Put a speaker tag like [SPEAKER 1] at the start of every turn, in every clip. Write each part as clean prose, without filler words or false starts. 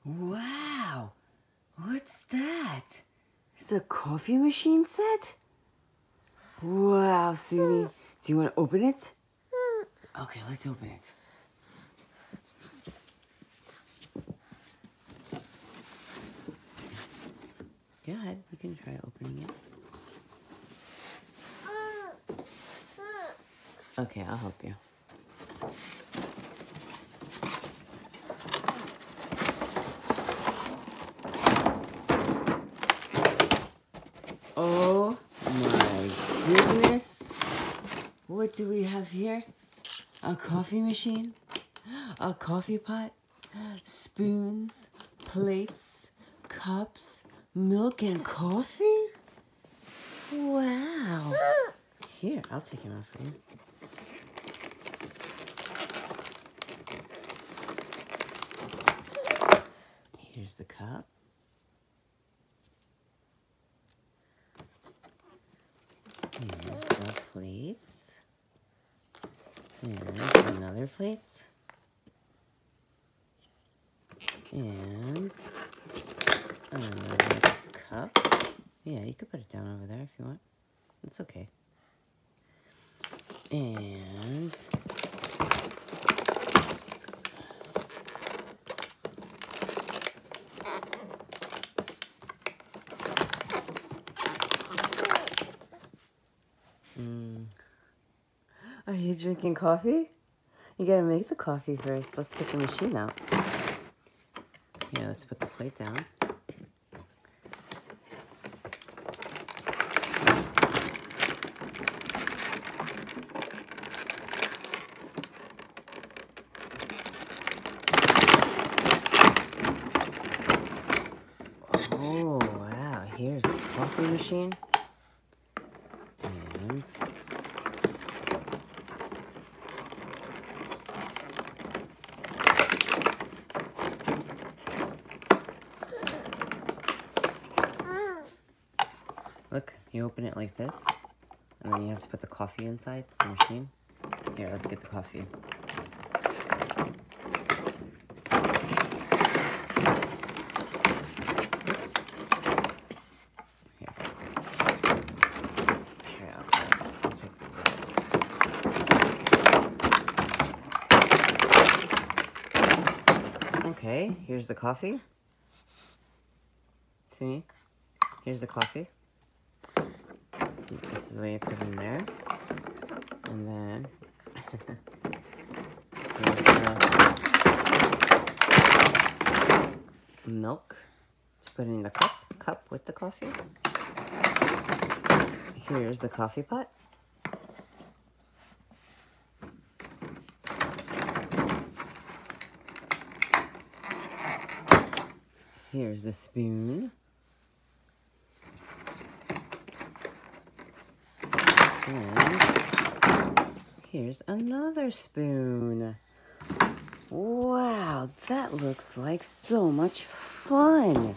[SPEAKER 1] Wow, what's that? It's a coffee machine set? Wow, Suni. Do you want to open it? Okay, let's open it. Go ahead, you can try opening it. Okay, I'll help you. Oh my goodness. What do we have here? A coffee machine, a coffee pot, spoons, plates, cups, milk and coffee? Wow. Here, I'll take him out for you. Here's the cup. Here's the plates. And another plate. And another cup. Yeah, you could put it down over there if you want. It's okay. And are you drinking coffee? You gotta make the coffee first. Let's get the machine out. Yeah, let's put the plate down. Oh, wow. Here's the coffee machine. And look, you open it like this, and then you have to put the coffee inside the machine. Here, let's get the coffee. Oops. Here. Here, I'll take these out. Okay, here's the coffee. See? Here's the coffee. This is what you put in there. And then here's the milk to put in the cup with the coffee. Here's the coffee pot. Here's the spoon. And here's another spoon. Wow, that looks like so much fun.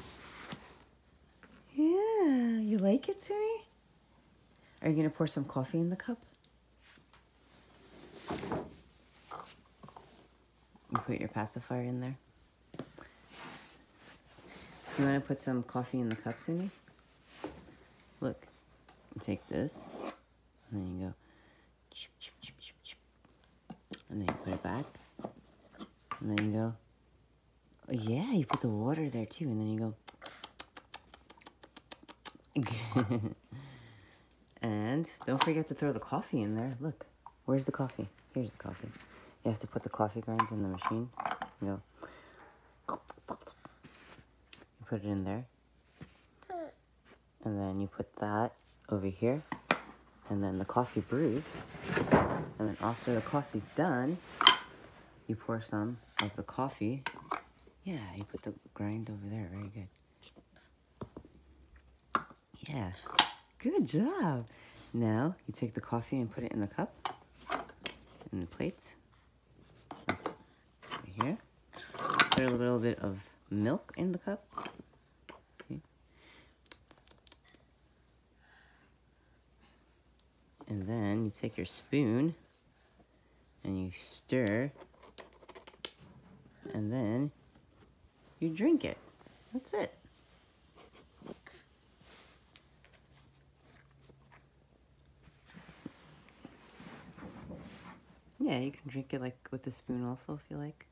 [SPEAKER 1] Yeah, you like it, Suni? Are you gonna pour some coffee in the cup? You put your pacifier in there. Do you want to put some coffee in the cup, Suni? Look, you take this, and then you go, and then you put it back, and then you go, oh yeah, you put the water there too, and then you go, and don't forget to throw the coffee in there. Look, where's the coffee? Here's the coffee. You have to put the coffee grinds in the machine. You go, you put it in there, and then you put that over here, and then the coffee brews, and then after the coffee's done, you pour some of the coffee. Yeah, you put the grind over there. Very good. Yeah, good job. Now you take the coffee and put it in the cup, in the plate. Right here. Put a little bit of milk in the cup. See? And then you take your spoon and you stir, and then You drink it. That's it. Yeah, you can drink it like with a spoon also if you like.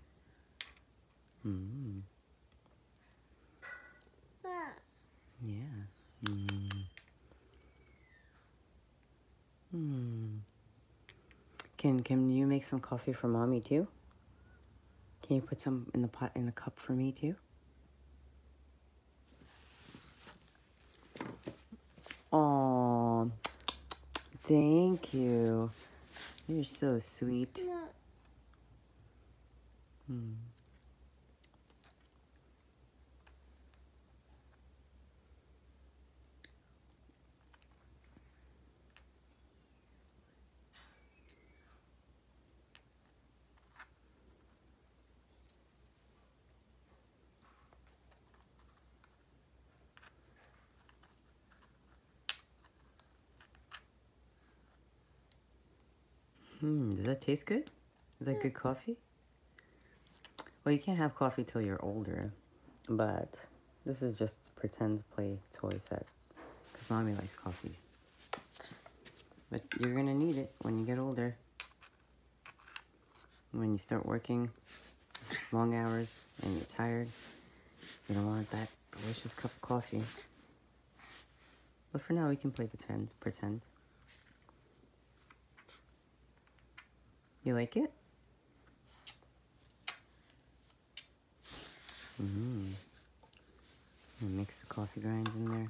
[SPEAKER 1] Mm. Yeah. Mm. Mm. Can you make some coffee for mommy too? Can you put some in the pot in the cup for me too? Oh, thank you. You're so sweet. Mm. Does that taste good? Is that good coffee? Well, you can't have coffee till you're older, but this is just a pretend play toy set because mommy likes coffee. But you're gonna need it when you get older. When you start working long hours and you're tired, you don't want that delicious cup of coffee. But for now, we can play pretend. You like it? Mix the coffee grinds in there.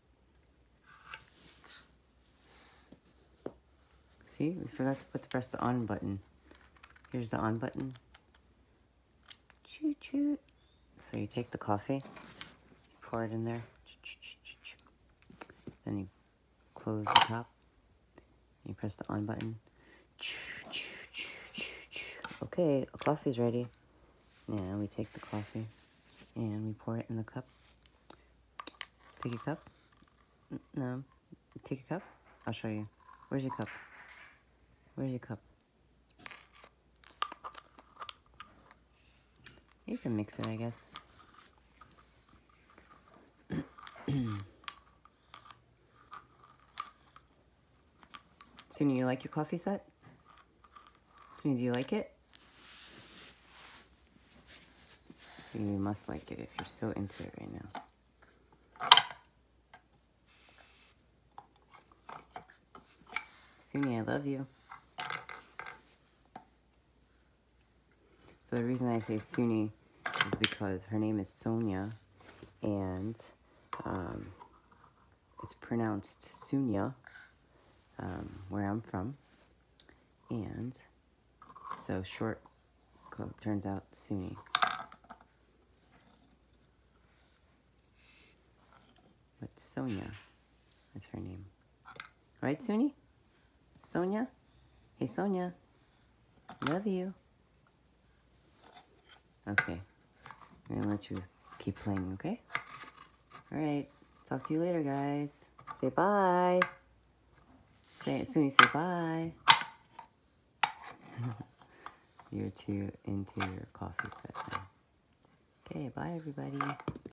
[SPEAKER 1] See, we forgot to press the on button. Here's the on button. Choo choo. So you take the coffee, you pour it in there. Then you close the top. You press the on button. Okay, a coffee's ready. Now we take the coffee and we pour it in the cup. Take your cup. No. Take your cup. I'll show you. Where's your cup? Where's your cup? You can mix it, I guess. Sunny, you like your coffee set? Sunny, do you like it? You must like it if you're so into it right now. Sunny, I love you. So the reason I say Sunny is because her name is Sonia, and it's pronounced Sunya, where I'm from, and so short turns out Sunny. But Sonia is her name. Right, Sunny? Sonia? Hey, Sonia. Love you. Okay. I'm going to let you keep playing, okay? Alright. Talk to you later, guys. Say bye. Say it, Sunny, say bye. You're too into your coffee set now. Okay, bye, everybody.